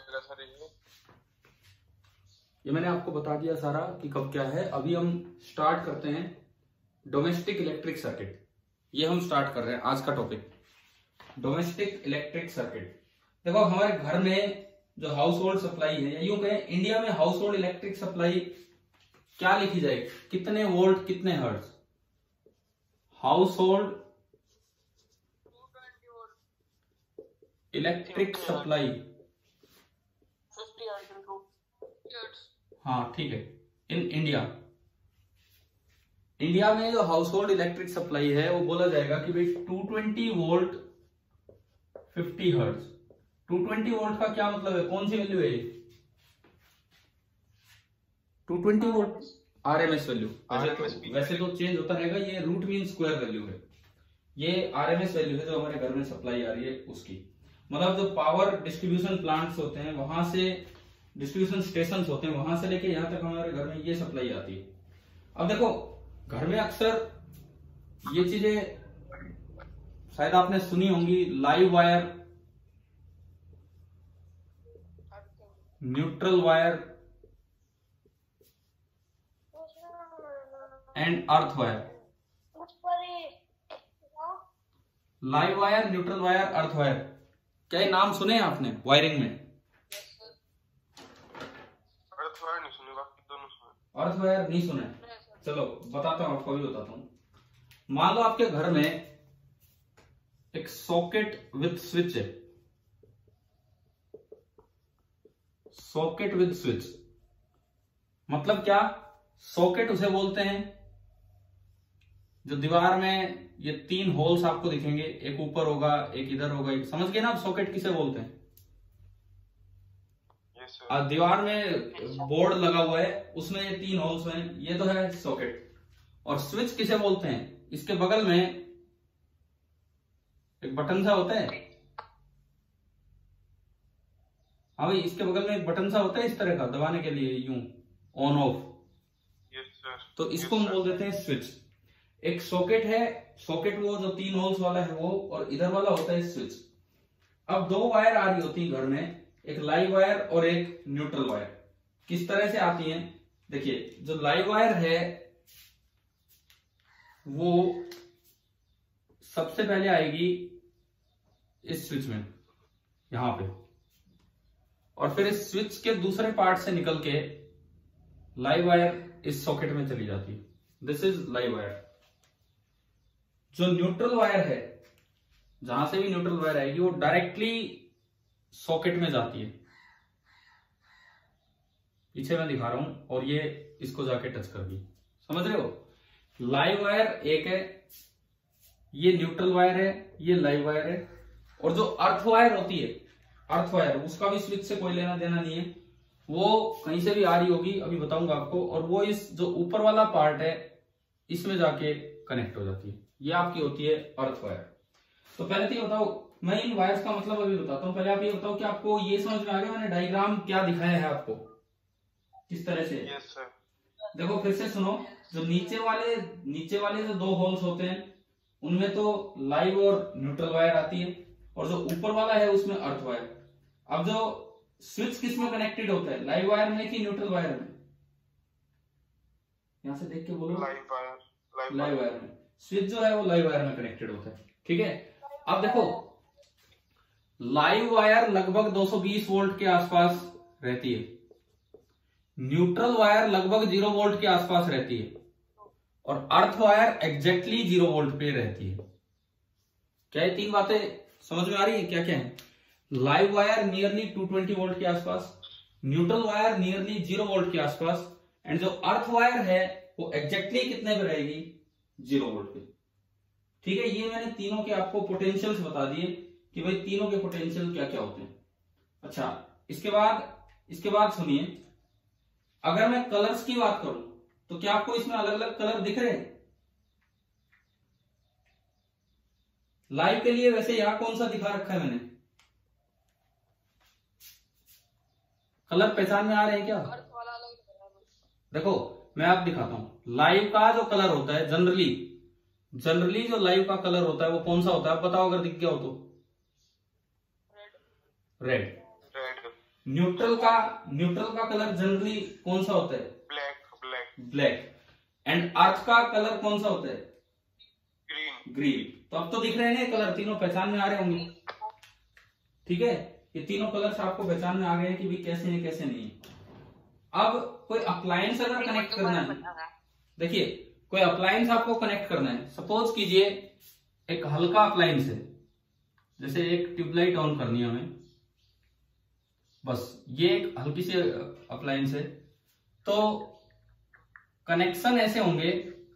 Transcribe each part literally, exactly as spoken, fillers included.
Sir ये ये मैंने आपको बता दिया सारा कि कब क्या है। अभी हम स्टार्ट करते हैं डोमेस्टिक इलेक्ट्रिक सर्किट। ये हम स्टार्ट कर रहे हैं आज का टॉपिक, डोमेस्टिक इलेक्ट्रिक सर्किट। देखो हमारे घर में जो हाउस होल्ड सप्लाई है, या यूं कहें इंडिया में हाउस होल्ड इलेक्ट्रिक सप्लाई क्या लिखी जाए, कितने वोल्ट कितने hertz. Household electric supply, हाँ ठीक है। इन इंडिया इंडिया में जो हाउस होल्ड इलेक्ट्रिक सप्लाई है वो बोला जाएगा कि भाई two twenty volt fifty hertz. Two twenty volt का क्या मतलब है, कौन सी वैल्यू है ये? Two twenty volt RMS value. वैसे तो वैसे तो चेंज होता रहेगा, ये रूट मीन स्क्वायर वैल्यू है। ये आरएमएस वैल्यू है जो हमारे घर में सप्लाई आ रही है उसकी। मतलब जो पावर डिस्ट्रीब्यूशन प्लांट्स होते हैं वहां से, डिस्ट्रीब्यूशन स्टेशन होते हैं वहां से लेके यहां तक हमारे घर में ये सप्लाई आती है। अब देखो घर में अक्सर ये चीजें शायद आपने सुनी होंगी, live wire, neutral wire and earth wire. Live wire, neutral wire, earth wire, क्या ये नाम सुने आपने वायरिंग में? अर्थ वायर नहीं सुने, बाकी दोनों सुने। अर्थ वायर नहीं सुने? चलो बताता हूं, आपको भी बताता हूं। मान लो आपके घर में एक सॉकेट विद स्विच है, सॉकेट विद स्विच मतलब क्या? सॉकेट उसे बोलते हैं जो दीवार में ये तीन होल्स आपको दिखेंगे, एक ऊपर होगा एक इधर होगा, एक समझ गए ना आप सॉकेट किसे बोलते हैं? yes, दीवार में बोर्ड लगा हुआ है उसमें ये तीन होल्स हैं, ये तो है सॉकेट। और स्विच किसे बोलते हैं? इसके बगल में एक बटन सा होता है, हाँ भाई इसके बगल में एक बटन सा होता है इस तरह का दबाने के लिए, यूं ऑन ऑफ। yes, तो इसको हम बोल देते हैं स्विच। एक सॉकेट है, सॉकेट वो जो तीन होल्स वाला है वो, और इधर वाला होता है स्विच। अब दो वायर आ रही होती है घर में, एक लाइव वायर और एक न्यूट्रल वायर। किस तरह से आती हैं? देखिए जो लाइव वायर है वो सबसे पहले आएगी इस स्विच में यहां पे, और फिर इस स्विच के दूसरे पार्ट से निकल के लाइव वायर इस सॉकेट में चली जाती है। This is live wire. जो न्यूट्रल वायर है, जहां से भी न्यूट्रल वायर आएगी वो डायरेक्टली सॉकेट में जाती है। पीछे मैं दिखा रहा हूं, और ये इसको जाके टच कर दी, समझ रहे हो? लाइव वायर एक है, ये न्यूट्रल वायर है, ये लाइव वायर है। और जो अर्थ वायर होती है, अर्थ वायर, उसका भी स्विच से कोई लेना देना नहीं है, वो कहीं से भी आ रही होगी, अभी बताऊंगा आपको। और वो इस जो ऊपर वाला पार्ट है इसमें जाके कनेक्ट हो जाती है, ये आपकी होती है अर्थ वायर। तो पहले तो ये बताओ, मैं इन वायर्स का मतलब अभी बताता हूँ, पहले आप ये बताओ कि आपको ये समझ में आ गया मैंने डायग्राम क्या दिखाया है आपको किस तरह से? yes, sir. देखो फिर से सुनो, जो नीचे वाले नीचे वाले जो दो होल्स होते हैं उनमें तो लाइव और न्यूट्रल वायर आती है, और जो ऊपर वाला है उसमें अर्थ वायर। अब जो स्विच किस में कनेक्टेड होता है, लाइव वायर में कि न्यूट्रल वायर में? यहां से देख के बोलो। लाइव वायर, लाइव वायर में। स्विच जो है वो लाइव वायर में कनेक्टेड होता है, ठीक है। अब देखो लाइव वायर लगभग दो सौ बीस वोल्ट के आसपास रहती है, न्यूट्रल वायर लगभग जीरो वोल्ट के आसपास रहती है, और earth wire exactly zero volt पे रहती है। क्या ये तीन बातें समझ में आ रही है? क्या क्या है? Live wire nearly two twenty volt के आसपास, neutral wire nearly zero volt के आसपास, एंड जो अर्थ वायर है वो एग्जैक्टली कितने पे रहेगी? जीरो वोल्ट पे, ठीक है। ये मैंने तीनों के आपको पोटेंशियल्स बता दिए कि भाई तीनों के पोटेंशियल क्या क्या होते हैं। अच्छा, इसके बाद इसके बाद सुनिए, अगर मैं कलर्स की बात करूं तो क्या आपको इसमें अलग अलग कलर दिख रहे हैं? लाइव के लिए वैसे यहां कौन सा दिखा रखा है मैंने? कलर पहचान में आ रहे हैं क्या? देखो मैं आप दिखाता हूं, लाइव का जो कलर होता है जनरली जनरली जो लाइव का कलर होता है वो कौन सा होता है, आप बताओ अगर दिख गया हो तो। रेड। रेड। न्यूट्रल का न्यूट्रल का कलर जनरली कौन सा होता है? Black black black. And earth का कलर कौन सा होता है? Green green. तो अब तो दिख रहे हैं कलर, तीनों पहचान में आ रहे होंगे, ठीक है। ये तीनों कलर्स आपको पहचान में आ गए हैं कि भाई कैसे हैं कैसे नहीं है। अब कोई अप्लायंस अगर कनेक्ट करना है, देखिए कोई अप्लायंस आपको कनेक्ट करना है, सपोज कीजिए एक हल्का अप्लायंस है, जैसे एक ट्यूबलाइट ऑन करनी है हमें, बस ये एक हल्की सी अप्लायंस है। तो कनेक्शन ऐसे होंगे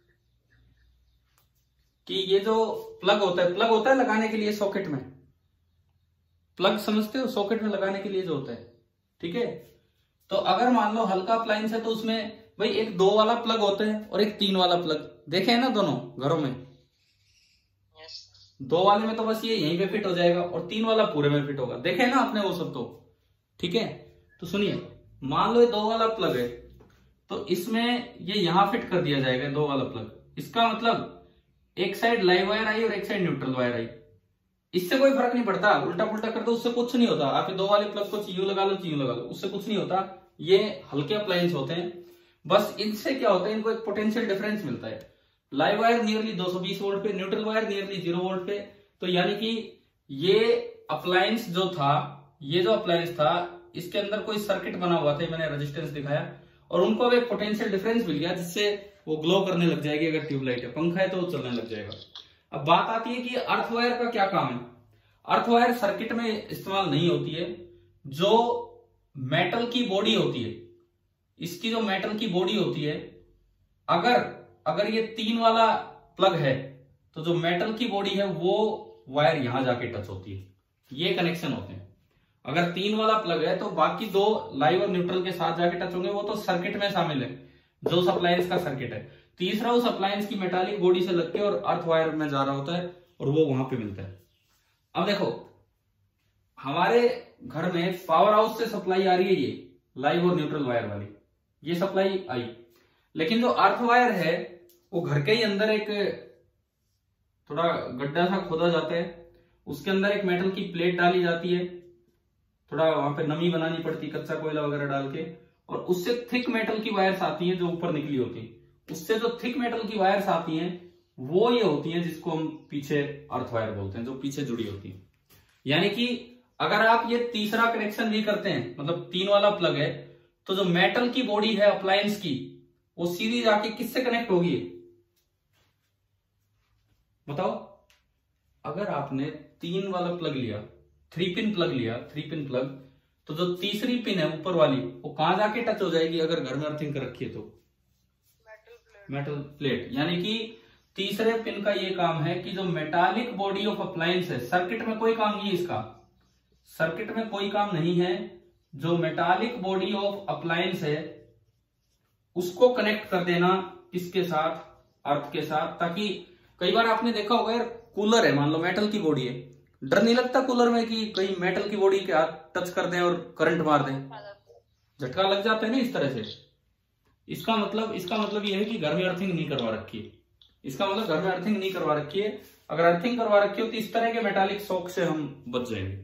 कि ये जो प्लग होता है, प्लग होता है लगाने के लिए सॉकेट में, प्लग समझते हो, सॉकेट में लगाने के लिए जो होता है, ठीक है। तो अगर मान लो हल्का अप्लायंस है तो उसमें भाई एक दो वाला प्लग होता है और एक तीन वाला प्लग, देखे हैं ना दोनों घरों में। दो वाले में तो बस ये यहीं पे फिट हो जाएगा और तीन वाला पूरे में फिट होगा, देखे ना आपने वो सब तो, ठीक है। तो सुनिए, मान लो ये दो वाला प्लग है तो इसमें ये यहां फिट कर दिया जाएगा दो वाला प्लग। इसका मतलब एक साइड लाइव वायर आई और एक साइड न्यूट्रल वायर आई, इससे कोई फर्क नहीं पड़ता, उल्टा पुल्टा कर दो उससे कुछ नहीं होता। आप दो वाले प्लग को यूं लगा लो यूं लगा लो, उससे कुछ नहीं होता। ये हल्के अप्लायंस होते हैं, बस इनसे क्या होता है, इनको एक पोटेंशियल डिफरेंस मिलता है। लाइव वायर नियरली दो सौ बीस वोल्ट पे, neutral wire nearly zero volt पे। तो यानी कि ये अप्लायंस जो था, ये जो अप्लायंस था इसके अंदर कोई सर्किट बना हुआ था, मैंने रेजिस्टेंस दिखाया, और उनको अब एक पोटेंशियल डिफरेंस मिल गया जिससे वो ग्लो करने लग जाएगी। अगर ट्यूबलाइट है, पंखा है तो वो चलने लग जाएगा। अब बात आती है कि अर्थ वायर का क्या काम है। अर्थ वायर सर्किट में इस्तेमाल नहीं होती है। जो मेटल की बॉडी होती है, इसकी जो मेटल की बॉडी होती है, अगर अगर ये तीन वाला प्लग है तो जो मेटल की बॉडी है वो वायर यहां जाके टच होती है, ये कनेक्शन होते हैं। अगर तीन वाला प्लग है तो बाकी दो लाइव और न्यूट्रल के साथ जाके टच होंगे, वो तो सर्किट में शामिल है, जो उस अप्लायंस का सर्किट है। तीसरा उस अप्लायंस की मेटालिक बॉडी से लग के और अर्थ वायर में जा रहा होता है और वो वहां पे मिलता है। अब देखो, हमारे घर में पावर हाउस से सप्लाई आ रही है, ये लाइव और न्यूट्रल वायर वाली ये सप्लाई आई, लेकिन जो अर्थ वायर है वो घर के ही अंदर एक थोड़ा गड्ढा सा खोदा जाता है, उसके अंदर एक मेटल की प्लेट डाली जाती है, थोड़ा वहां पे नमी बनानी पड़ती, कच्चा कोयला वगैरह डाल के, और उससे थिक मेटल की वायर्स आती हैं जो ऊपर निकली होती है। उससे जो थिक मेटल की वायर्स आती हैं वो ये होती हैं जिसको हम पीछे अर्थ वायर बोलते हैं, जो पीछे जुड़ी होती है। यानी कि अगर आप ये तीसरा कनेक्शन भी करते हैं, मतलब तीन वाला प्लग है, तो जो मेटल की बॉडी है अप्लायंस की, वो सीधी जाके किससे कनेक्ट होगी बताओ। अगर आपने तीन वाला प्लग लिया, थ्री पिन प्लग लिया, थ्री पिन प्लग, तो जो तीसरी पिन है ऊपर वाली वो कहां जाके टच हो जाएगी? अगर घर में अर्थिंग कर रखी है तो मेटल प्लेट। Metal plate. यानी कि तीसरे पिन का ये काम है कि जो मेटालिक बॉडी ऑफ अप्लायंस है, सर्किट में कोई काम नहीं है इसका, सर्किट में कोई काम नहीं है, जो मेटालिक बॉडी ऑफ अप्लायंस है उसको कनेक्ट कर देना किसके साथ? अर्थ के साथ। ताकि कई बार आपने देखा होगा यार, कूलर है, मान लो मेटल की बॉडी है, डर नहीं लगता कूलर में कि कहीं मेटल की बॉडी के हाथ टच कर दें और करंट मार दें, झटका लग जाता है ना इस तरह से। इसका मतलब इसका मतलब यह है कि घर में अर्थिंग नहीं करवा रखी है, इसका मतलब घर में अर्थिंग नहीं करवा रखी है। अगर अर्थिंग करवा रखी हो तो इस तरह के मेटालिक शॉक से हम बच जाएंगे।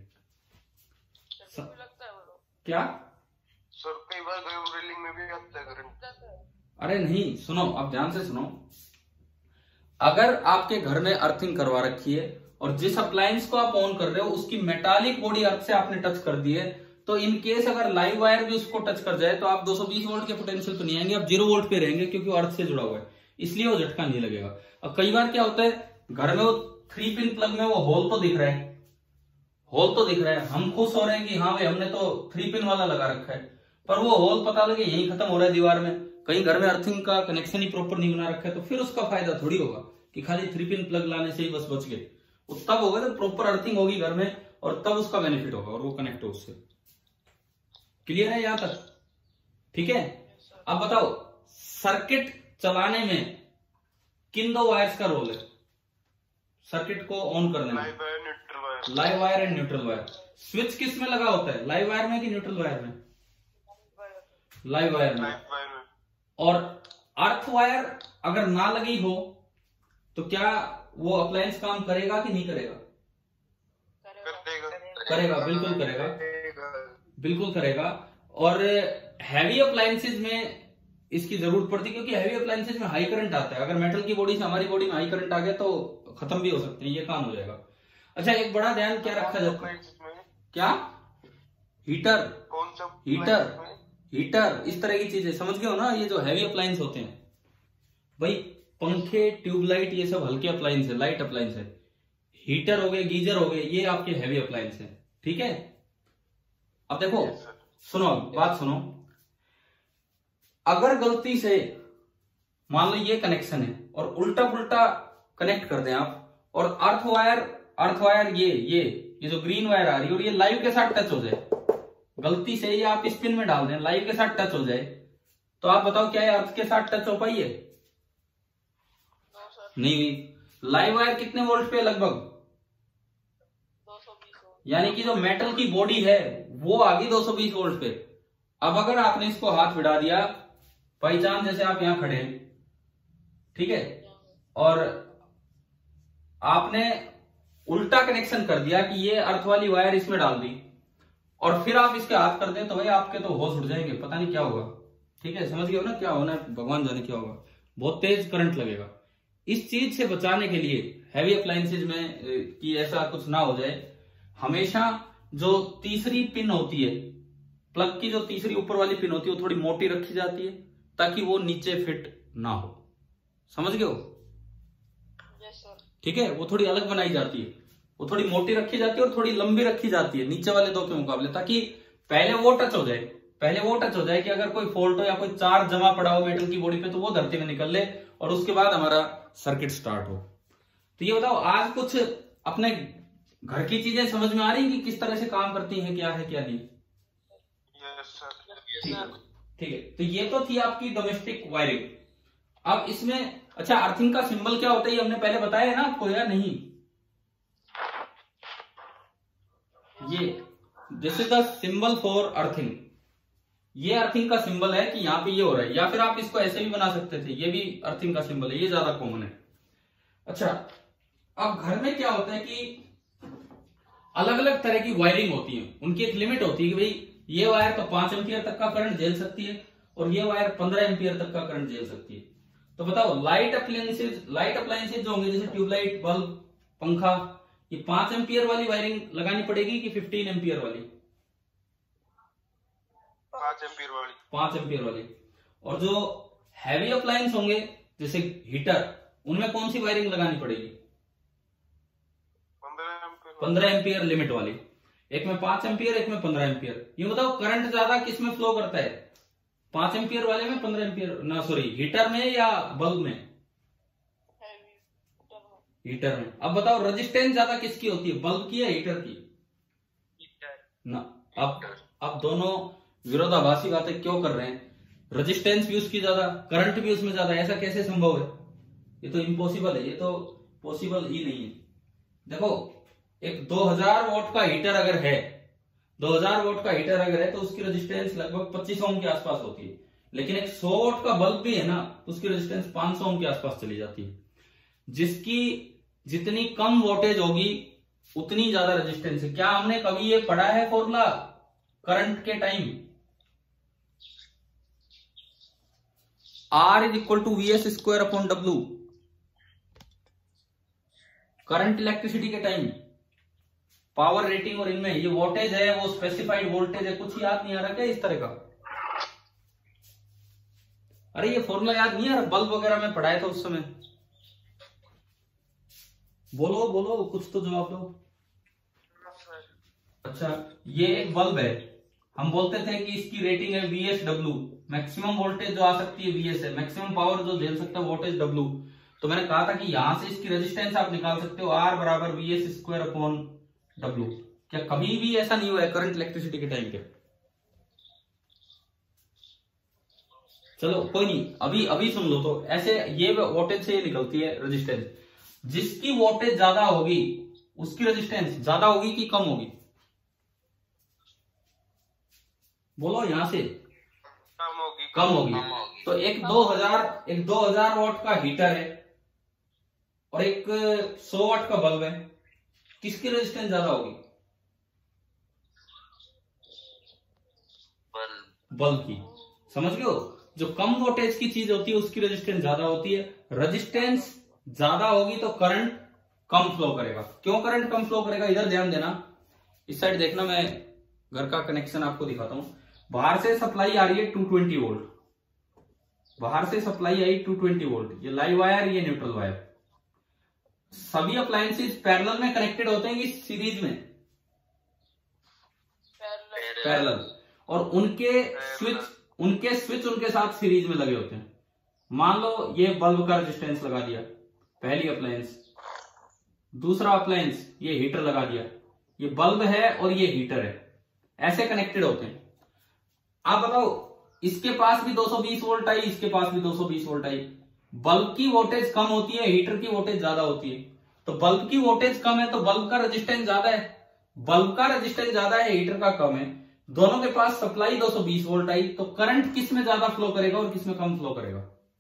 क्या सर कई बार रेलिंग में भी आता है करंट। अरे नहीं, सुनो, आप ध्यान से सुनो। अगर आपके घर में अर्थिंग करवा रखी है और जिस अप्लायंस को आप ऑन कर रहे हो उसकी मेटालिक बॉडी अर्थ से आपने टच कर दी है, तो इन केस अगर लाइव वायर भी उसको टच कर जाए तो आप दो सौ बीस वोल्ट के पोटेंशियल पे नहीं आएंगे, आप जीरो वोल्ट पे रहेंगे, क्योंकि वो अर्थ से जुड़ा हुआ है, इसलिए वो झटका नहीं लगेगा। अब कई बार क्या होता है, घर में वो थ्री पिन प्लग में वो होल तो दिख रहा है, होल तो दिख रहा है, हम खुश हो रहे हैं कि हाँ भाई हमने तो थ्री पिन वाला लगा रखा है, पर वो होल पता लगे यही खत्म हो रहा है दीवार में, कहीं घर में अर्थिंग का कनेक्शन ही प्रॉपर नहीं बना रखा है, तो फिर उसका फायदा थोड़ी होगा कि खाली थ्री पिन प्लग लाने से ही बस बच गए। तब होगा जब प्रॉपर अर्थिंग होगी घर में, और तब उसका बेनिफिट होगा और वो कनेक्ट हो उससे। क्लियर है यहां तक? ठीक है। अब बताओ, सर्किट चलाने में किन दो वायर्स का रोल है सर्किट को ऑन करने में? Live wire, neutral wire. Live wire and neutral wire. Switch किस में लगा होता है, लाइव वायर में कि न्यूट्रल वायर में? लाइव वायर में। लाइव वायर में। और अर्थ वायर अगर ना लगी हो तो क्या वो अप्लायंस काम करेगा कि नहीं करेगा? करेगा। करेगा, बिल्कुल करेगा। बिल्कुल करेगा। और हैवी अप्लायंसेज में इसकी जरूरत पड़ती है, क्योंकि हैवी अप्लायंसेज में हाई करंट आता है। अगर मेटल की बॉडी से हमारी बॉडी में हाई करंट आ गया तो खत्म भी हो सकते हैं, ये काम हो जाएगा। अच्छा, एक बड़ा ध्यान क्या रखा जाता है, क्या हीटर, कौन सा हीटर हीटर इस तरह की चीजें समझ गए हो ना। ये जो हैवी अप्लायंस होते हैं भाई, पंखे, ट्यूबलाइट, ये सब हल्के अप्लायंस है, लाइट अप्लायंस है। हीटर हो गए, गीजर हो गए, ये आपके हैवी अप्लायंस है, ठीक है। अब देखो, सुनो बात सुनो, अगर गलती से मान लो ये कनेक्शन है और उल्टा पुल्टा कनेक्ट कर दें आप, और अर्थ वायर अर्थ वायर ये ये ये जो ग्रीन वायर आ रही है और ये लाइव के साथ टच हो जाए, गलती से ये आप स्पिन में डाल दें, लाइव के साथ टच हो जाए, तो आप बताओ क्या ये अर्थ के साथ टच हो पाई है? नहीं। लाइव वायर कितने वोल्ट पे लगभग? दो सौ बीस वोल्ट। यानी कि जो मेटल की बॉडी है वो आ गई दो सौ बीस वोल्ट पे। अब अगर आपने इसको हाथ भिड़ा दिया, बाई चांस जैसे आप यहां खड़े हैं, ठीक है, और आपने उल्टा कनेक्शन कर दिया कि ये अर्थ वाली वायर इसमें डाल दी, और फिर आप इसके हाथ कर दें, तो भाई आपके तो होश उड़ जाएंगे, पता नहीं क्या होगा, ठीक है। समझ गए हो ना क्या होना है, भगवान जाने क्या होगा, बहुत तेज करंट लगेगा। इस चीज से बचाने के लिए हैवी अप्लायंसेज में कि ऐसा कुछ ना हो जाए, हमेशा जो तीसरी पिन होती है, प्लग की जो तीसरी ऊपर वाली पिन होती है, वो थोड़ी मोटी रखी जाती है ताकि वो नीचे फिट ना हो। समझ गए हो? Yes sir. ठीक है, वो थोड़ी अलग बनाई जाती है, वो थोड़ी मोटी रखी जाती है और थोड़ी लंबी रखी जाती है नीचे वाले दो के मुकाबले, ताकि पहले वो टच हो जाए पहले वो टच हो जाए कि अगर कोई फॉल्ट हो या कोई चार्ज जमा पड़ा हो मेटल की बॉडी पे, तो वो धरती में निकल ले और उसके बाद हमारा सर्किट स्टार्ट हो। तो ये बताओ, आज कुछ अपने घर की चीजें समझ में आ रही है कि किस तरह से काम करती हैं, क्या है क्या नहीं? Yes sir. ठीक है, ठीक है। तो ये तो थी आपकी डोमेस्टिक वायरिंग। अब इसमें अच्छा, अर्थिंग का सिंबल क्या होता है ये हमने पहले बताया है ना आपको, या नहीं? ये this is the symbol for earthing. ये अर्थिंग का सिंबल है कि यहाँ पे ये हो रहा है, या फिर आप इसको ऐसे भी बना सकते थे, ये भी अर्थिंग का सिंबल है, ये ज्यादा कॉमन है। अच्छा, अब घर में क्या होता है कि अलग अलग तरह की वायरिंग होती है, उनकी एक लिमिट होती है कि भाई ये वायर तो पांच एम्पियर तक का करंट झेल सकती है और ये वायर पंद्रह एम्पियर तक का करंट झेल सकती है। तो बताओ, लाइट अप्लायंसेज लाइट अप्लायंसेज जो होंगे, जैसे ट्यूबलाइट, बल्ब, पंखा, ये पांच एम्पियर वाली वायरिंग लगानी पड़ेगी कि फिफ्टीन एम्पियर वाली? पांच एम्पियर वाली। पांच एम्पियर वाली। और जो हैवी अप्लायंस होंगे जैसे हीटर, उनमें कौन सी वायरिंग लगानी पड़ेगी? पंद्रह एम्पियर। पंद्रह एम्पियर लिमिट वाली। एक में पांच एम्पियर, एक में पंद्रह एम्पियर। ये बताओ, करंट ज्यादा किस में फ्लो करता है, पांच एम्पियर वाले में, पंद्रह एम्पियर ना सॉरी हीटर में या बल्ब में? हीटर में। अब बताओ, रेजिस्टेंस ज्यादा किसकी होती है, बल्ब की या हीटर की? ना। अब अब दोनों विरोधाभासी बातें क्यों कर रहे हैं? रेजिस्टेंस भी उसकी ज्यादा, करंट भी उसमें ज्यादा, ऐसा कैसे संभव है? ये तो इम्पॉसिबल है, ये तो पॉसिबल ही नहीं है। देखो, एक दो हज़ार वोल्ट का हीटर अगर है दो हज़ार वोल्ट का हीटर अगर है तो उसकी रेजिस्टेंस लगभग पच्चीस ओम के आसपास होती है। लेकिन एक सौ वोल्ट का बल्ब भी है ना, उसकी रेजिस्टेंस पांच सौ ओम के आसपास चली जाती है। जिसकी जितनी कम वोल्टेज होगी उतनी ज्यादा रेजिस्टेंस है। क्या हमने कभी ये पढ़ा है फॉर्मूला करंट के time? R is equal to V S square upon W, current electricity के टाइम, पावर रेटिंग, और इनमें ये वोल्टेज है वो स्पेसिफाइड वोल्टेज है। कुछ याद नहीं आ रहा क्या इस तरह का? अरे ये फॉर्मूला याद नहीं आ रहा, बल्ब वगैरह में पढ़ाया था उस समय। बोलो बोलो, कुछ तो जवाब दो। अच्छा, ये एक बल्ब है, हम बोलते थे कि इसकी रेटिंग है V S W, maximum voltage जो आ सकती है वी एस है, मैक्सिमम पावर जो झेल सकता है वोल्टेज डब्ल्यू। तो मैंने कहा था कि यहां से इसकी रेजिस्टेंस आप निकाल सकते हो, आर बराबर V S square upon W. क्या कभी भी ऐसा नहीं हुआ है करंट इलेक्ट्रिसिटी के टाइम पे? चलो कोई नहीं, अभी अभी सुन लो। तो ऐसे ये वोल्टेज से ये निकलती है रेजिस्टेंस। जिसकी वोल्टेज ज्यादा होगी उसकी रेजिस्टेंस ज्यादा होगी कि कम होगी? बोलो यहां से। कम होगी। कम होगी। तो एक दो हजार एक दो हजार वोल्ट का हीटर है और एक सौ वाट का बल्ब है, किसकी रेजिस्टेंस ज्यादा होगी? बल्ब की। समझ गए हो? जो कम वोल्टेज की चीज होती है उसकी रेजिस्टेंस ज्यादा होती है, रेजिस्टेंस ज्यादा होगी तो करंट कम फ्लो करेगा। क्यों करंट कम फ्लो करेगा? इधर ध्यान देना, इस साइड देखना, मैं घर का कनेक्शन आपको दिखाता हूं। बाहर से सप्लाई आ रही है टू ट्वेंटी वोल्ट, बाहर से सप्लाई आई टू ट्वेंटी वोल्ट, ये लाइव वायर, ये न्यूट्रल वायर। सभी अप्लायंसेस पैरेलल में कनेक्टेड होते हैं कि सीरीज में? पैरेलल। और उनके स्विच उनके स्विच उनके साथ सीरीज में लगे होते हैं। मान लो ये बल्ब का रेजिस्टेंस लगा दिया, पहली अप्लायंस। दूसरा अप्लायंस ये हीटर लगा दिया, ये बल्ब है और ये हीटर है, ऐसे कनेक्टेड होते हैं। आप बताओ, इसके पास भी दो सौ बीस वोल्ट आई, इसके पास भी दो सौ बीस वोल्ट आई। बल्ब की वोल्टेज कम होती है, हीटर की वोल्टेज ज्यादा होती है। तो बल्ब की वोल्टेज कम है तो बल्ब का रेजिस्टेंस ज्यादा है, बल्ब का रेजिस्टेंस ज्यादा है, हीटर का कम है। दोनों के पास सप्लाई दो सौ बीस वोल्ट आई, तो करंट किस में ज्यादा फ्लो करेगा और किस में कम फ्लो करेगा?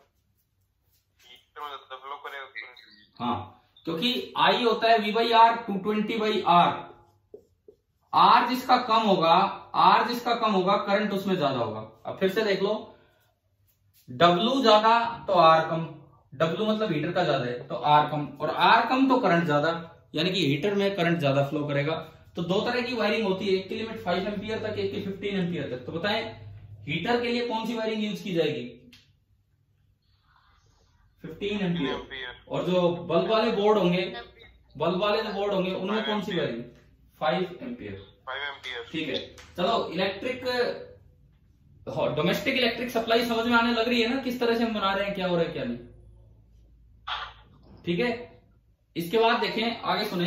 फ्लो करेगा। हाँ, क्योंकि आई होता है V by R, two twenty by R. R जिसका कम होगा, आर जिसका कम होगा, करंट उसमें ज्यादा होगा। अब फिर से देख लो, डब्ल्यू ज्यादा तो आर कम, डब्ल्यू मतलब हीटर का ज्यादा है तो आर कम, और आर कम तो करंट ज्यादा, यानी कि हीटर में करंट ज्यादा फ्लो करेगा। तो दो तरह की वायरिंग होती है, एक की लिमिट फाइव एम्पियर तक, एक की फिफ्टीन एम्पियर तक। तो बताएं हीटर के लिए कौन सी वायरिंग यूज की जाएगी? Fifteen ampere. और जो बल्ब वाले बोर्ड होंगे, बल्ब वाले जो बोर्ड होंगे उनमें कौन सी wiring? Five ampere. Five ampere. ठीक है, चलो इलेक्ट्रिक, डोमेस्टिक इलेक्ट्रिक सप्लाई समझ में आने लग रही है ना, किस तरह से हम बना रहे हैं, क्या हो रहा है क्या नहीं। ठीक है, इसके बाद देखें, आगे सुने।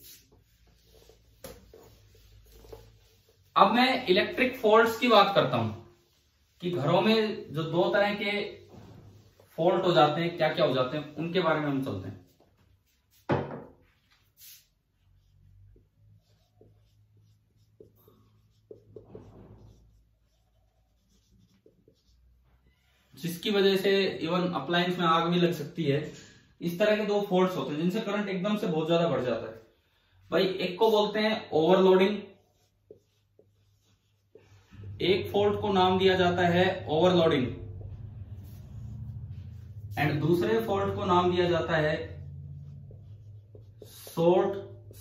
अब मैं इलेक्ट्रिक फॉल्ट्स की बात करता हूं कि घरों में जो दो तरह के फॉल्ट हो जाते हैं, क्या क्या हो जाते हैं, उनके बारे में हम चलते हैं। जिसकी वजह से इवन अप्लायंस में आग भी लग सकती है। इस तरह के दो फॉल्ट्स होते हैं जिनसे करंट एकदम से बहुत ज्यादा बढ़ जाता है। भाई, एक को बोलते हैं ओवरलोडिंग, एक फॉल्ट को नाम दिया जाता है ओवरलोडिंग, एंड दूसरे फॉल्ट को नाम दिया जाता है शॉर्ट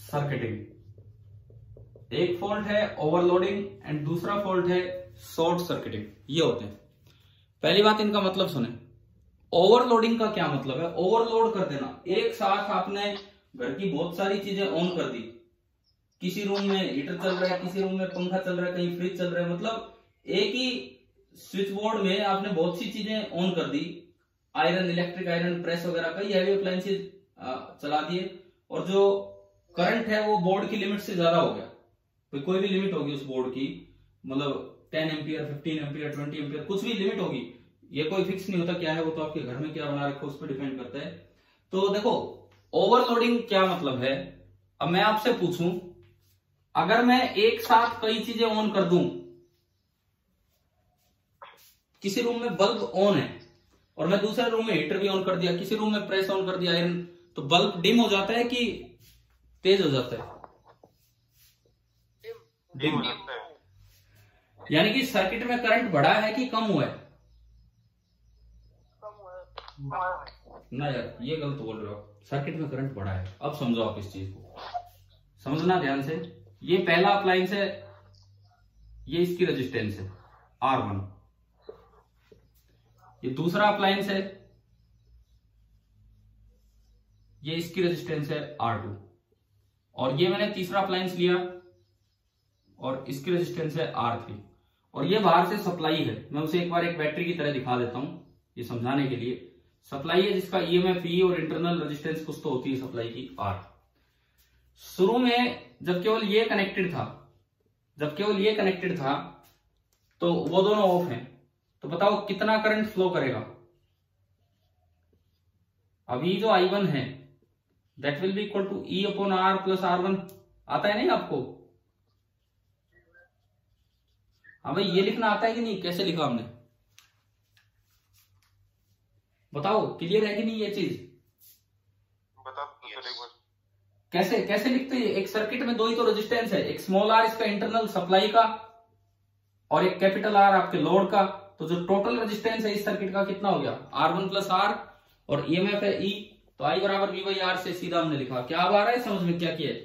सर्किटिंग। एक फॉल्ट है ओवरलोडिंग एंड दूसरा फॉल्ट है शॉर्ट सर्किटिंग। ये होते हैं। पहली बात, इनका मतलब सुने। ओवरलोडिंग का क्या मतलब है? ओवरलोड कर देना, एक साथ आपने घर की बहुत सारी चीजें ऑन कर दी, किसी रूम में हीटर चल रहा है, किसी रूम में पंखा चल रहा है, कहीं फ्रिज चल रहा है, मतलब एक ही स्विच बोर्ड में आपने बहुत सी चीजें ऑन कर दी, आयरन, इलेक्ट्रिक आयरन प्रेस वगैरह, कई हैवी अप्लायंसेस चला दिए, और जो करंट है वो बोर्ड की लिमिट से ज्यादा हो गया। तो कोई भी लिमिट होगी उस बोर्ड की, मतलब ten ampere, fifteen ampere, twenty ampere, कुछ भी लिमिट होगी, ये कोई फिक्स नहीं होता क्या है, वो तो आपके घर में क्या बना रखा है उस पर डिपेंड करता है। तो देखो, ओवरलोडिंग क्या मतलब है। अब मैं आपसे पूछूं, अगर मैं एक साथ कई चीजें ऑन कर दूं, किसी रूम में बल्ब ऑन है और मैं दूसरे रूम में हीटर भी ऑन कर दिया, किसी रूम में प्रेस ऑन कर दिया, आयरन, तो बल्ब डिम हो जाता है कि तेज हो जाता है? डिम हो जाता है। यानी कि सर्किट में करंट बढ़ा है कि कम हुआ है? ना यार, ये गलत बोल रहे हो। सर्किट में करंट बढ़ा है। अब समझो आप इस चीज को, समझना ध्यान से। ये पहला अप्लायंस है, ये इसकी रेजिस्टेंस है आर वन। ये दूसरा अप्लायंस है, ये इसकी रेजिस्टेंस है आर टू। और ये मैंने तीसरा अप्लायंस लिया और इसकी रेजिस्टेंस है आर थ्री। और ये बाहर से सप्लाई है, मैं उसे एक बार एक बैटरी की तरह दिखा देता हूं ये समझाने के लिए। सप्लाई है जिसका ईएमएफ ई और इंटरनल रेजिस्टेंस कुछ तो होती है सप्लाई की, आर। शुरू में जब केवल ये कनेक्टेड था, जब केवल ये कनेक्टेड था तो वो दोनों ऑफ हैं, तो बताओ कितना करंट फ्लो करेगा? अभी जो आई वन है that will be equal to E upon R plus R one. आता है नहीं आपको? हाँ भाई, ये लिखना आता है कि नहीं? कैसे लिखा हमने, बताओ, क्लियर है कि नहीं ये चीज? बता दो सर एक बार। कैसे कैसे लिखते हैं? एक सर्किट में दो ही तो रेजिस्टेंस है, एक स्मॉल आर इसका इंटरनल सप्लाई का और एक कैपिटल आर आपके लोड का, तो जो टोटल रेजिस्टेंस है इस सर्किट का कितना हो गया, आर वन प्लस आर, और ईएमएफ है ई, तो आई बराबर वी बाई आर से सीधा हमने लिखा। क्या अब आ रहा है समझ में क्या किया है?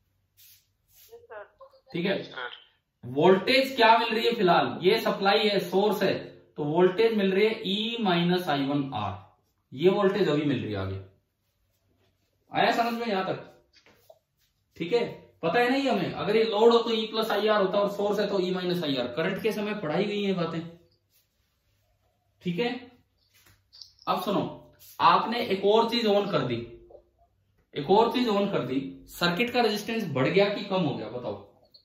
ठीक है, वोल्टेज क्या मिल रही है फिलहाल, ये सप्लाई है, सोर्स है, तो वोल्टेज मिल रही है E minus I one R, ये वोल्टेज अभी मिल रही है आगे। आया समझ में यहां तक? ठीक है, पता है नहीं हमें, अगर ये लोड हो तो ई प्लस आई आर होता है और सोर्स है तो E minus I R. Current के समय पढ़ाई गई है बातें। ठीक है, अब सुनो, आपने एक और चीज ऑन कर दी, एक और चीज ऑन कर दी, सर्किट का रेजिस्टेंस बढ़ गया कि कम हो गया, बताओ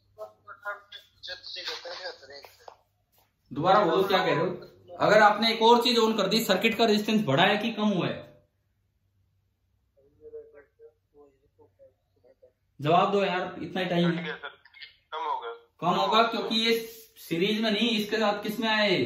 दोबारा बोलो क्या कह रहे हो। अगर आपने एक और चीज ऑन कर दी, सर्किट का रेजिस्टेंस बढ़ा है कि कम हुआ है? जवाब दो यार, इतना ही टाइम है। कम होगा। कम होगा क्योंकि ये सीरीज में नहीं, इसके साथ किस में आए,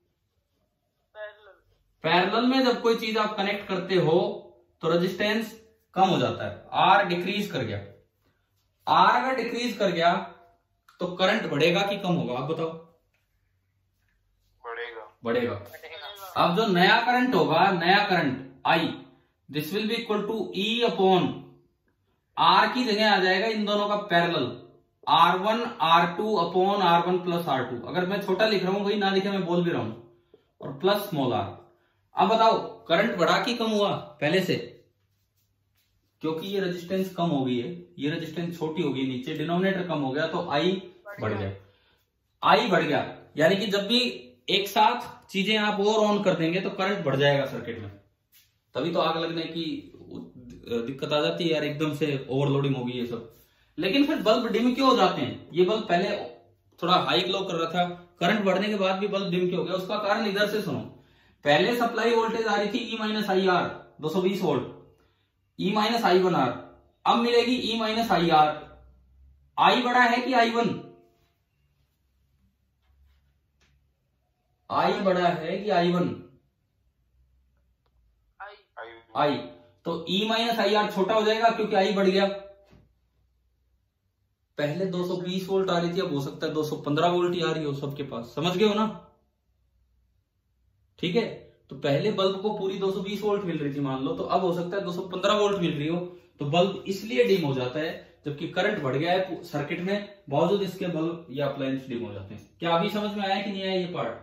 पैरेलल में। जब कोई चीज आप कनेक्ट करते हो तो रेजिस्टेंस कम हो जाता है, आर डिक्रीज कर गया। आर अगर डिक्रीज कर गया तो करंट बढ़ेगा कि कम होगा, आप बताओ? बढ़ेगा। बढ़ेगा। अब जो नया करंट होगा, नया current I, this will be equal to E upon R की जगह आ जाएगा इन दोनों का parallel, R one R two upon R one plus R two. अगर मैं छोटा लिख रहा हूं, वही ना लिखे मैं बोल भी रहा हूं, और प्लस स्मॉल आर। अब बताओ करंट बढ़ा कि कम हुआ पहले से? क्योंकि ये रेजिस्टेंस कम हो गई है, ये रेजिस्टेंस छोटी हो गई, नीचे डिनोमिनेटर कम हो गया, तो आई बढ़ गया। आई बढ़ गया, यानी कि जब भी एक साथ चीजें आप और ऑन कर देंगे तो करंट बढ़ जाएगा सर्किट में। तभी तो आग लगने की दिक्कत आ जाती है यार, एकदम से ओवरलोडिंग होगी ये सब। लेकिन फिर बल्ब डिम क्यों हो जाते हैं? ये बल्ब पहले थोड़ा हाई ग्लो कर रहा था, करंट बढ़ने के बाद भी बल्ब डिम क्यों हो गया? उसका कारण इधर से सुनो। पहले सप्लाई वोल्टेज आ रही थी ई माइनस आई आर दो सौ बीस volt, E minus I one R. अब मिलेगी ई माइनस आई आर। आई बड़ा है कि आई वन? आई बड़ा है कि आई वन? आई। तो ई माइनस आई आर छोटा हो जाएगा क्योंकि आई बढ़ गया। पहले दो सौ बीस वोल्ट आ रही थी, अब हो सकता है दो सौ पंद्रह वोल्ट ही आ रही हो सबके पास, समझ गए हो ना? ठीक है, तो पहले बल्ब को पूरी दो सौ बीस वोल्ट मिल रही थी मान लो, तो अब हो सकता है दो सौ पंद्रह वोल्ट मिल रही हो, तो बल्ब इसलिए डिम हो जाता है, जबकि करंट बढ़ गया है सर्किट में, बावजूद इसके बल्ब या अप्लायंस डिम हो जाते हैं। क्या अभी समझ में आया कि नहीं आया ये पार्ट?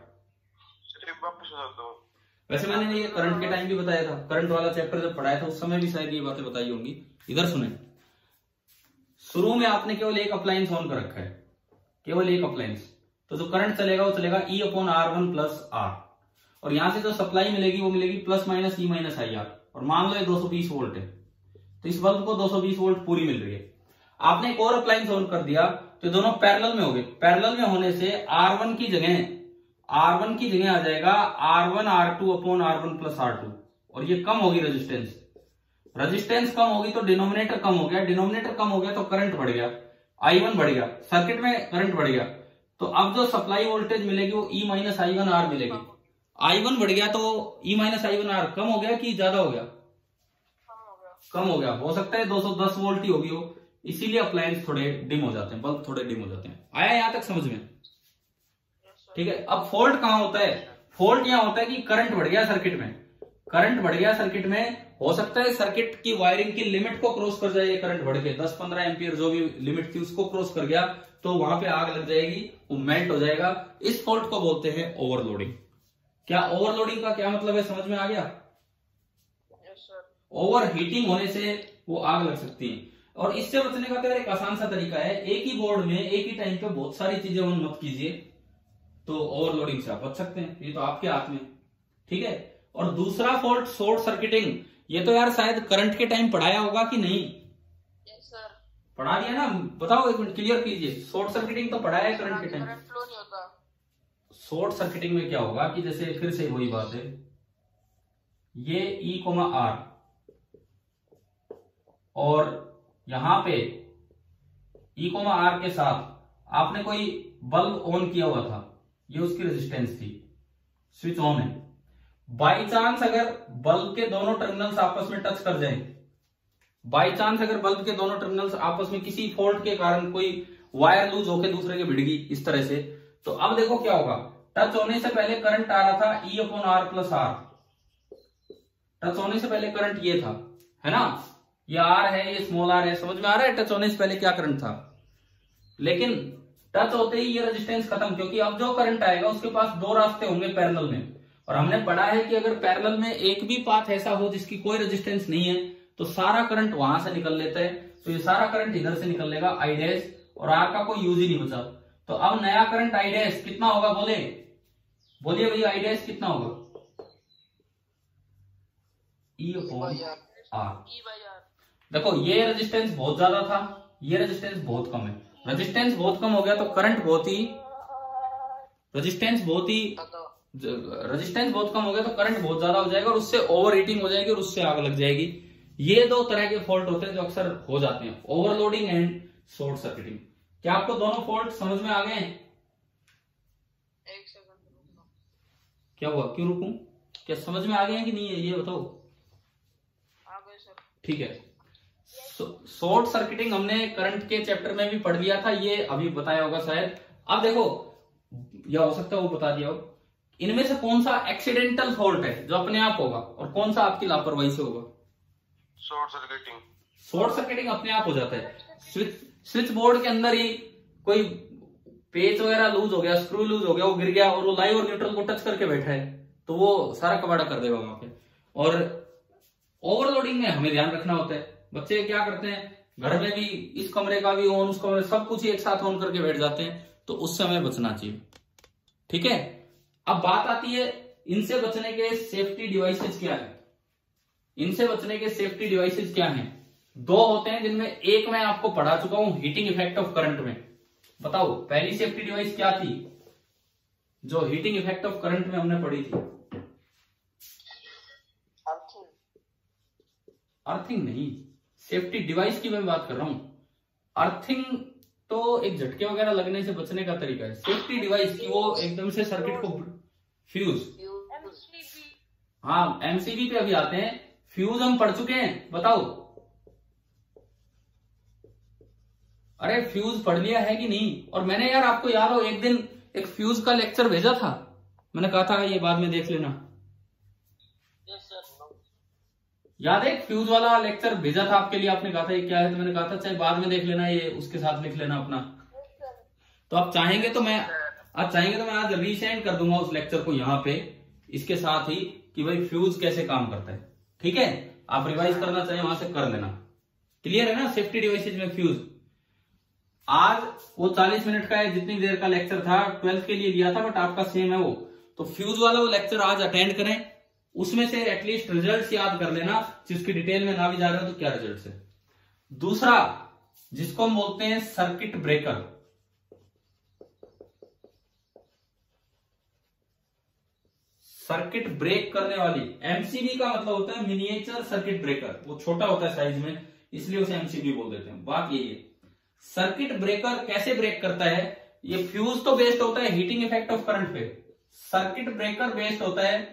वैसे मैंने ये करंट के टाइम भी बताया था, करंट वाला चैप्टर जब पढ़ाया था उस समय भी शायद ये बातें बताई होंगी। इधर सुने, शुरू में आपने केवल एक अप्लायंस ऑन कर रखा है, केवल एक अप्लायंस, तो जो करंट चलेगा वो चलेगा E upon R one plus R, और यहां से जो सप्लाई मिलेगी वो मिलेगी plus minus E minus I R. और मान लो ये दो सौ बीस वोल्ट है, तो इस बल्ब को दो सौ बीस वोल्ट पूरी मिल रही है। आपने एक और अप्लायंस ऑन कर दिया तो दोनों पैरेलल में हो गए। पैरेलल में होने से आर वन की जगह आर वन की जगह आ जाएगा R one R two upon R one plus R two, और ये कम होगी रेजिस्टेंस। रेजिस्टेंस कम होगी तो डिनोमिनेटर कम हो गया, डिनोमिनेटर कम हो गया तो करंट बढ़ गया, आई वन बढ़ गया, सर्किट में करंट बढ़ गया। तो अब जो सप्लाई वोल्टेज मिलेगी वो E minus I one R मिलेगी। आई वन बढ़ गया तो E minus I one R कम हो गया कि ज्यादा हो गया? कम हो गया। हो सकता है दो सौ दस वोल्ट ही होगी हो, इसीलिए अप्लायंस थोड़े डिम हो जाते हैं, बल्ब थोड़े डिम हो जाते हैं। आया यहां तक समझ में? ठीक है, अब फॉल्ट कहां होता है? फॉल्ट यहां होता है कि करंट बढ़ गया सर्किट में, करंट बढ़ गया सर्किट में, हो सकता है सर्किट की वायरिंग की लिमिट को क्रॉस कर जाए, करंट बढ़ के दस पंद्रह एम्पियर जो भी लिमिट थी उसको क्रॉस कर गया, तो वहां पे आग लग जाएगी, वो मेल्ट हो जाएगा। इस फॉल्ट को बोलते हैं ओवरलोडिंग। क्या ओवरलोडिंग का क्या मतलब है, समझ में आ गया? ओवर हीटिंग होने से वो आग लग सकती है, और इससे बचने का तो एक आसान सा तरीका है, एक ही बोर्ड में एक ही टाइम पे बहुत सारी चीजें ऑन मत कीजिए, तो ओवरलोडिंग से आप बच सकते हैं। ये तो आपके हाथ में, ठीक है। और दूसरा फॉल्ट शॉर्ट सर्किटिंग, ये तो यार शायद करंट के टाइम पढ़ाया होगा कि नहीं? Yes sir. पढ़ा दिया ना? बताओ एक मिनट, क्लियर कीजिए। शॉर्ट सर्किटिंग तो पढ़ाया है करंट के टाइम। करंट फ्लो नहीं होता। शॉर्ट सर्किटिंग में क्या होगा कि जैसे फिर से वही बात है, ये ई कोमा आर, और यहां पे ई कोमा आर के साथ आपने कोई बल्ब ऑन किया हुआ था, ये उसकी रेजिस्टेंस थी, स्विच ऑन है। बाई चांस अगर बल्ब के दोनों टर्मिनल्स आपस में टच कर जाएं, बाई चांस अगर बल्ब के दोनों टर्मिनल्स आपस में किसी फॉल्ट के कारण कोई वायर लूज होकर दूसरे के भिड़ गई इस तरह से, तो अब देखो क्या होगा, टच होने से पहले करंट आ रहा था E upon R plus R, touch होने से पहले करंट ये था, है ना, ये आर है, ये स्मॉल आर है, समझ में आ रहा है टच होने से पहले क्या करंट था। लेकिन टच होते ही ये रेजिस्टेंस खत्म, क्योंकि अब जो करंट आएगा उसके पास दो रास्ते होंगे पैरेलल में, और हमने पढ़ा है कि अगर पैरेलल में एक भी पाथ ऐसा हो जिसकी कोई रेजिस्टेंस नहीं है तो सारा करंट वहां से निकल लेता है, तो ये सारा करंट इधर से निकल लेगा आई डैश, और आर का कोई यूज ही नहीं बचा। तो अब नया करंट आई डैश कितना होगा, बोले बोलिए भैया, आई डैश कितना होगा, E upon R. E by R. देखो ये रेजिस्टेंस बहुत ज्यादा था, ये रेजिस्टेंस बहुत कम है, रेजिस्टेंस बहुत कम हो गया तो करंट बहुत ही, रेजिस्टेंस बहुत ही रेजिस्टेंस बहुत कम हो गया तो करंट बहुत ज्यादा हो जाएगा, और उससे ओवर हीटिंग हो जाएगी और उससे आग लग जाएगी। ये दो तरह के फॉल्ट होते हैं जो अक्सर हो जाते हैं, ओवरलोडिंग एंड शॉर्ट सर्किटिंग। क्या आपको दोनों फॉल्ट समझ में आ गए? एक सेकंड। क्या हुआ, क्यों रुकूं, क्या समझ में आ गए हैं कि नहीं है ये बताओ। आ गए सर। ठीक है, शॉर्ट सर्किटिंग हमने करंट के चैप्टर में भी पढ़ लिया था, ये अभी बताया होगा शायद। अब देखो, या हो सकता है वो बता दिया हो, इनमें से कौन सा एक्सीडेंटल फॉल्ट है जो अपने आप होगा और कौन सा आपकी लापरवाही से होगा? Short circuiting. शॉर्ट सर्किटिंग अपने आप हो जाता है, स्विच स्विच बोर्ड के अंदर ही कोई पेच वगैरह लूज हो गया, स्क्रू लूज हो गया, वो गिर गया और वो लाइव और न्यूट्रल को टच करके बैठा है तो वो सारा कबाड़ा कर देगा वहां पे। और ओवरलोडिंग में हमें ध्यान रखना होता है, बच्चे क्या करते हैं घर में भी इस कमरे का भी ऑन, उस कमरे सब कुछ ही एक साथ ऑन करके बैठ जाते हैं, तो उससे हमें बचना चाहिए। ठीक है, अब बात आती है इनसे बचने के सेफ्टी डिवाइसेस क्या है। इनसे बचने के सेफ्टी डिवाइसेस क्या हैं? दो होते हैं जिनमें एक मैं आपको पढ़ा चुका हूं, हीटिंग इफेक्ट ऑफ करंट में। बताओ पहली सेफ्टी डिवाइस क्या थी जो हीटिंग इफेक्ट ऑफ करंट में हमने पढ़ी थी? अर्थिंग। अर्थिंग नहीं, सेफ्टी डिवाइस की मैं बात कर रहा हूं। अर्थिंग तो एक झटके वगैरह लगने से बचने का तरीका है, सेफ्टी डिवाइस की वो एकदम से सर्किट को फ्यूज, हाँ एमसीबी पे अभी आते हैं, फ्यूज हम पढ़ चुके हैं, बताओ अरे फ्यूज पढ़ लिया है कि नहीं? और मैंने यार आपको याद हो एक दिन एक फ्यूज का लेक्चर भेजा था, मैंने कहा था ये बाद में देख लेना, याद है? फ्यूज वाला लेक्चर भेजा था आपके लिए, आपने कहा था ये क्या है, तो मैंने कहा था चाहे बाद में देख लेना, ये उसके साथ लिख लेना अपना। तो आप चाहेंगे तो मैं आज चाहेंगे तो मैं आज रीसेंड कर दूंगा उस लेक्चर को यहाँ पे इसके साथ ही, कि भाई फ्यूज कैसे काम करता है। ठीक है, आप रिवाइज करना चाहें वहां से कर लेना। क्लियर है ना सेफ्टी डिवाइसेज में फ्यूज? आज वो चालीस मिनट का है, जितनी देर का लेक्चर था ट्वेल्थ के लिए लिया था, बट आपका सेम है वो, तो फ्यूज वाला वो लेक्चर आज अटेंड करें, उसमें से एटलीस्ट रिजल्ट्स याद कर लेना, जिसकी डिटेल में ना भी जा रहे हो तो क्या रिजल्ट्स है। दूसरा जिसको हम बोलते हैं सर्किट ब्रेकर, सर्किट ब्रेक करने वाली, एमसीबी का मतलब होता है मिनिएचर सर्किट ब्रेकर, वो छोटा होता है साइज में इसलिए उसे एमसीबी बोल देते हैं। बात यही है, सर्किट ब्रेकर कैसे ब्रेक करता है? ये फ्यूज तो बेस्ड होता है हीटिंग इफेक्ट ऑफ करंट पे, सर्किट ब्रेकर बेस्ड होता है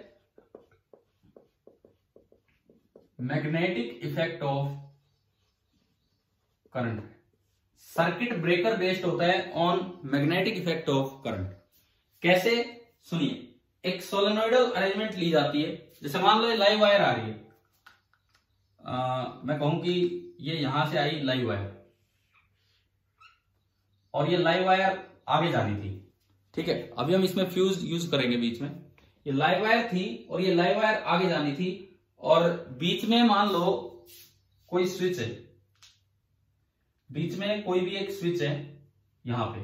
magnetic effect of current. Circuit breaker based होता है on magnetic effect of current. कैसे? सुनिए, एक सोलेनोइडल अरेंजमेंट ली जाती है, जैसे मान लो ये लाइव वायर आ रही है, आ, मैं कहूं कि ये यहां से आई लाइव वायर और ये लाइव वायर आगे जानी थी। ठीक है, अभी हम इसमें फ्यूज यूज करेंगे बीच में। ये लाइव वायर थी और ये लाइव वायर आगे जानी थी, और बीच में मान लो कोई स्विच है, बीच में कोई भी एक स्विच है यहां पे,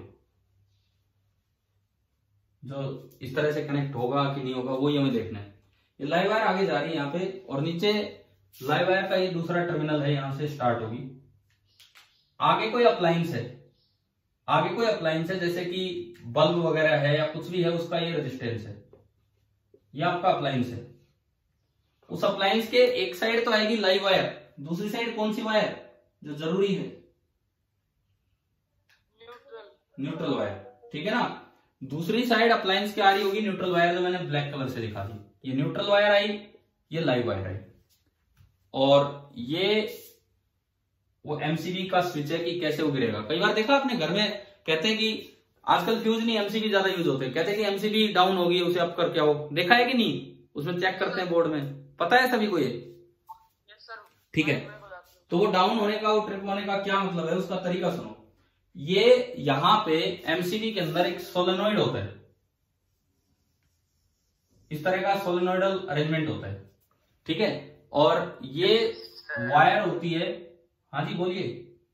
जो इस तरह से कनेक्ट होगा कि नहीं होगा वो ही हमें देखना है। ये लाइव वायर आगे जा रही है यहाँ पे, और नीचे लाइव वायर का ये दूसरा टर्मिनल है, यहां से स्टार्ट होगी। आगे कोई अप्लायंस है, आगे कोई अप्लायंस है जैसे कि बल्ब वगैरह है या कुछ भी है, उसका ये रेजिस्टेंस है, ये आपका अप्लायंस है। उस अप्लायंस के एक साइड तो आएगी लाइव वायर, दूसरी साइड कौन सी वायर जो जरूरी है? न्यूट्रल। Neutral wire. ठीक है ना, दूसरी साइड अप्लायंस की आ रही होगी न्यूट्रल वायर, जो मैंने ब्लैक कलर से दिखा दी। ये न्यूट्रल वायर आई, ये लाइव वायर आई, और ये वो एमसीबी का स्विच है कि कैसे वो गिरेगा। कई बार देखा आपने घर में कहते हैं कि आजकल फ्यूज नहीं एमसीबी ज्यादा यूज होते हैं, कहते हैं कि एमसीबी डाउन होगी उसे अप करके आओ, देखा है कि नहीं, उसमें चेक करते हैं बोर्ड में, पता है सभी को ये, यस सर। ठीक है। तो वो डाउन होने का, वो ट्रिप होने का क्या मतलब है, उसका तरीका सुनो। ये यहां पे एमसीबी के अंदर एक सोलेनोइड होता है, इस तरह का सोलेनोइडल अरेंजमेंट होता है, ठीक है। और ये वायर होती है, हाँ जी बोलिए,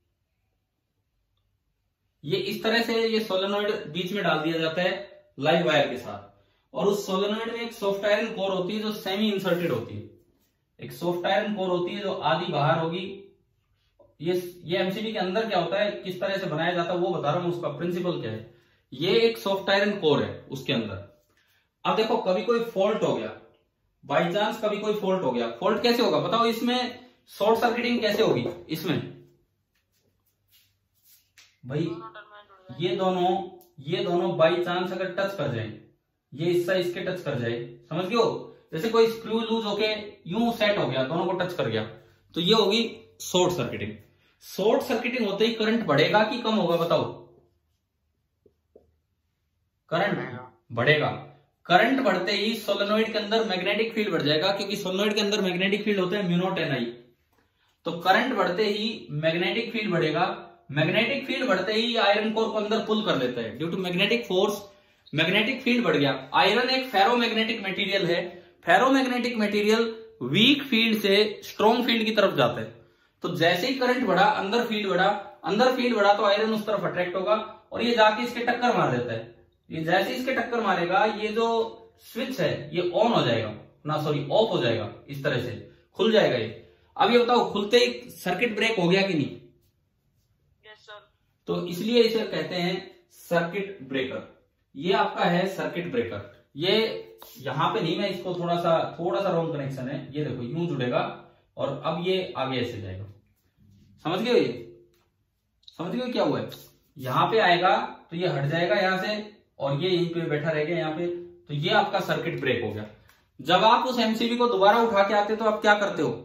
ये इस तरह से ये सोलेनोइड बीच में डाल दिया जाता है लाइव वायर के साथ, और उस सोलेनोइड में एक सॉफ्ट आयरन कोर होती है जो सेमी इंसर्टेड होती है, एक सॉफ्ट आयरन कोर होती है जो आधी बाहर होगी। ये ये एमसीबी के अंदर क्या होता है, किस तरह से बनाया जाता है वो बता रहा हूं, उसका प्रिंसिपल क्या है। ये एक सॉफ्ट आयरन कोर है उसके अंदर। अब देखो कभी कोई फॉल्ट हो गया, बाई चांस कभी कोई फॉल्ट हो गया, फॉल्ट कैसे होगा बताओ, इसमें शॉर्ट सर्किटिंग कैसे होगी इसमें भाई, ये दोनों ये दोनों बाई चांस अगर टच कर जाए, ये हिस्सा इसके टच कर जाए, समझ गए हो, जैसे कोई स्क्रू लूज होके यूं सेट हो गया, दोनों को टच कर गया, तो ये होगी शॉर्ट सर्किटिंग। शॉर्ट सर्किटिंग होते ही करंट बढ़ेगा कि कम होगा बताओ, करंट बढ़ेगा। करंट बढ़ते ही सोलेनोइड के अंदर मैग्नेटिक फील्ड बढ़ जाएगा, क्योंकि सोलेनोइड के अंदर मैग्नेटिक फील्ड होता है म्यू नॉट एन आई। तो करंट बढ़ते ही मैग्नेटिक फील्ड बढ़ेगा, मैग्नेटिक फील्ड बढ़ते ही आयरन कोर को अंदर पुल कर लेता है, due to magnetic force magnetic field बढ़ गया। आयरन एक फेरोमैग्नेटिक मटेरियल है, फेरोमैग्नेटिक मटेरियल वीक फील्ड से स्ट्रॉन्ग फील्ड की तरफ जाता है। तो जैसे ही करंट बढ़ा, अंदर फील्ड बढ़ा, अंदर फील्ड बढ़ा तो आयरन उस तरफ अट्रैक्ट होगा और ये जाके इसके टक्कर मार देता है। ये जैसे इसके टक्कर मारेगा, ये जो स्विच है ये ऑन हो जाएगा, ना सॉरी ऑफ हो जाएगा, इस तरह से खुल जाएगा ये। अब ये बताओ खुलते ही सर्किट ब्रेक हो गया कि नहीं? Yes sir. तो इसलिए इसे कहते हैं सर्किट ब्रेकर। ये आपका है सर्किट ब्रेकर। ये यहां पे नहीं, मैं इसको थोड़ा सा थोड़ा सा रॉन्ग कनेक्शन है, ये देखो यूं जुड़ेगा और अब ये आगे ऐसे जाएगा, समझ गए? ये समझ गए क्या हुआ है? यहां पे आएगा तो ये हट जाएगा यहां से और ये यहीं पे बैठा रहेगा यहाँ पे, तो ये आपका सर्किट ब्रेक हो गया। जब आप उस एमसीबी को दोबारा उठा के आते हो तो आप क्या करते हो,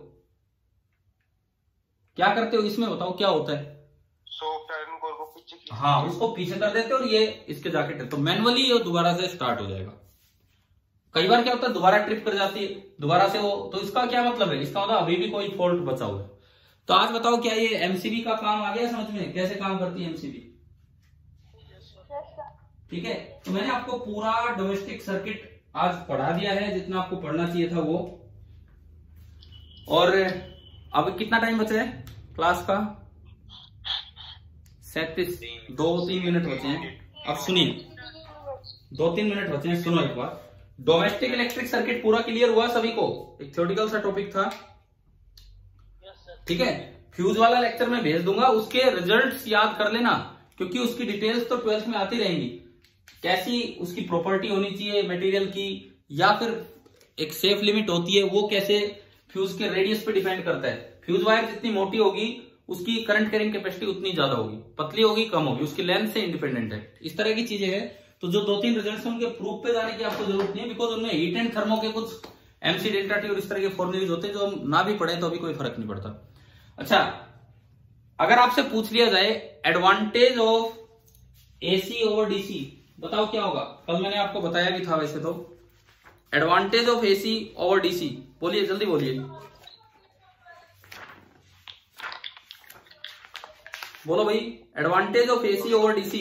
क्या करते हो इसमें बताओ क्या होता है? सॉफ्ट आयरन कोर को पीछे खींच, हाँ उसको पीछे कर देते हो और ये इसके जाके, तो मैनुअली ये दोबारा से स्टार्ट हो जाएगा। कई बार क्या होता है दोबारा ट्रिप कर जाती है दोबारा से वो, तो इसका क्या मतलब है? इसका मतलब अभी भी कोई फॉल्ट बचा हुआ है। तो आज बताओ क्या ये एमसीबी का काम आ गया समझ में, कैसे काम करती है एमसीबी? ठीक है, तो मैंने आपको पूरा डोमेस्टिक सर्किट आज पढ़ा दिया है, जितना आपको पढ़ना चाहिए था वो। और अब कितना टाइम बचा है क्लास का? सैंतीस, दो तीन मिनट बचे हैं। अब सुनिए, दो तीन मिनट बचे हैं, सुनो एक बार। डोमेस्टिक इलेक्ट्रिक सर्किट पूरा क्लियर हुआ सभी को? एक थ्योरेटिकल सा टॉपिक था, ठीक है। फ्यूज वाला लेक्चर में भेज दूंगा, उसके रिजल्ट्स याद कर लेना, क्योंकि उसकी डिटेल्स तो ट्वेल्थ में आती रहेंगी। कैसी उसकी प्रॉपर्टी होनी चाहिए मटेरियल की, या फिर एक सेफ लिमिट होती है, वो कैसे फ्यूज के रेडियस पे डिपेंड करता है। फ्यूज वायर जितनी मोटी होगी उसकी करंट कैरिंग कैपेसिटी उतनी ज्यादा होगी, पतली होगी कम होगी, उसकी लेंथ से इंडिपेंडेंट है। इस तरह की चीजें हैं। तो जो दो तीन रिजल्ट्स हैं उनके प्रूफ पे जाने की आपको जरूरत नहीं है, बिकॉज उनमें हीट एंड थर्मो के कुछ एमसी डेल्टा टी और इस तरह के फॉर्मूले होते हैं जो हम ना भी पढ़े तो अभी कोई फर्क नहीं पड़ता। अच्छा, अगर आपसे पूछ लिया जाए advantage of AC over DC, बताओ क्या होगा? कल मैंने आपको बताया भी था वैसे तो। Advantage of AC over DC, बोलिए जल्दी बोलिए, बोलो भाई। Advantage of AC over DC.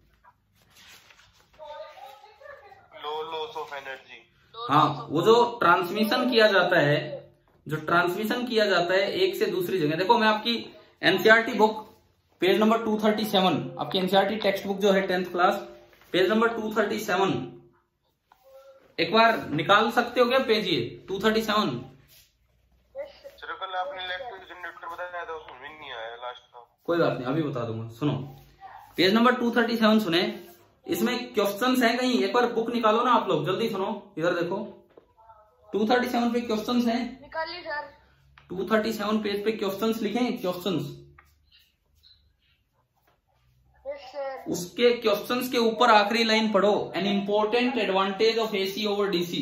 Low loss of energy. हाँ, वो जो ट्रांसमिशन किया जाता है, जो ट्रांसमिशन किया जाता है एक से दूसरी जगह। देखो मैं आपकी NCERT book page number two thirty seven, आपकी एनसीईआरटी टेक्स्ट बुक जो है tenth class, page number two thirty seven, एक बार निकाल सकते हो क्या पेज? ये टू थर्टी सेवन। सर कल आपने इलेक्ट्रिक जनरेटर बताया था, उसमें भी नहीं आया लास्ट का। कोई बात नहीं, अभी बता दूंगा। सुनो, page number two thirty seven सुने, इसमें क्वेश्चंस हैं कहीं, एक बार बुक निकालो ना आप लोग, जल्दी सुनो, इधर देखो। टू थर्टी सेवन पे क्वेश्चंस हैं, निकालिए sir. Two thirty seven page पे क्वेश्चंस लिखे हैं, क्वेश्चंस। उसके क्वेश्चंस के ऊपर आखिरी लाइन पढ़ो, an important advantage of AC over DC.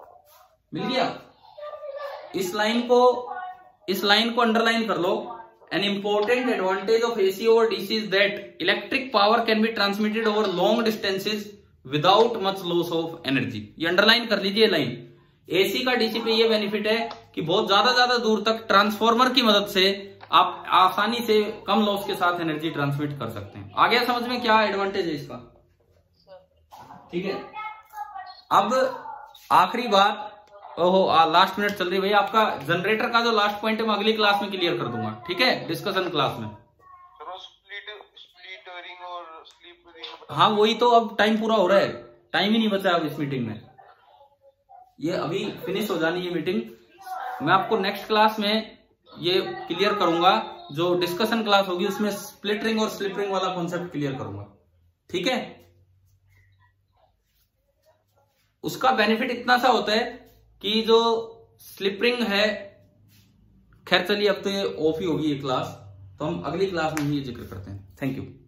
मिल गया? इस लाइन को इस लाइन को अंडरलाइन कर लो, An important advantage of A C over D C is that electric power can be transmitted over long distances without much loss of energy. ये underline कर लीजिए लाइन। एसी का डीसी पे ये बेनिफिट है कि बहुत ज्यादा ज्यादा दूर तक ट्रांसफॉर्मर की मदद से आप आसानी से कम लॉस के साथ एनर्जी ट्रांसमिट कर सकते हैं। आ गया समझ में क्या एडवांटेज है इसका? ठीक है। अब आखिरी बात, ओहो लास्ट मिनट चल रही है भैया, आपका जनरेटर का जो लास्ट पॉइंट है मैं अगली क्लास में क्लियर कर दूंगा, ठीक है, डिस्कशन क्लास में। स्प्लिट स्प्लिट रिंग और स्लीप रिंग, हाँ वही तो, अब टाइम पूरा हो रहा है, टाइम ही नहीं बचा अब इस मीटिंग में, ये अभी फिनिश हो जानी है मीटिंग। मैं आपको नेक्स्ट क्लास में ये क्लियर करूंगा, जो डिस्कशन क्लास होगी उसमें स्प्लिट रिंग और स्लिप रिंग वाला कॉन्सेप्ट क्लियर करूंगा, ठीक है। उसका बेनिफिट इतना सा होता है कि जो स्लिप रिंग है, खैर चलिए अब तो ये ऑफ ही होगी ये क्लास, तो हम अगली क्लास में ही ये जिक्र करते हैं। Thank you.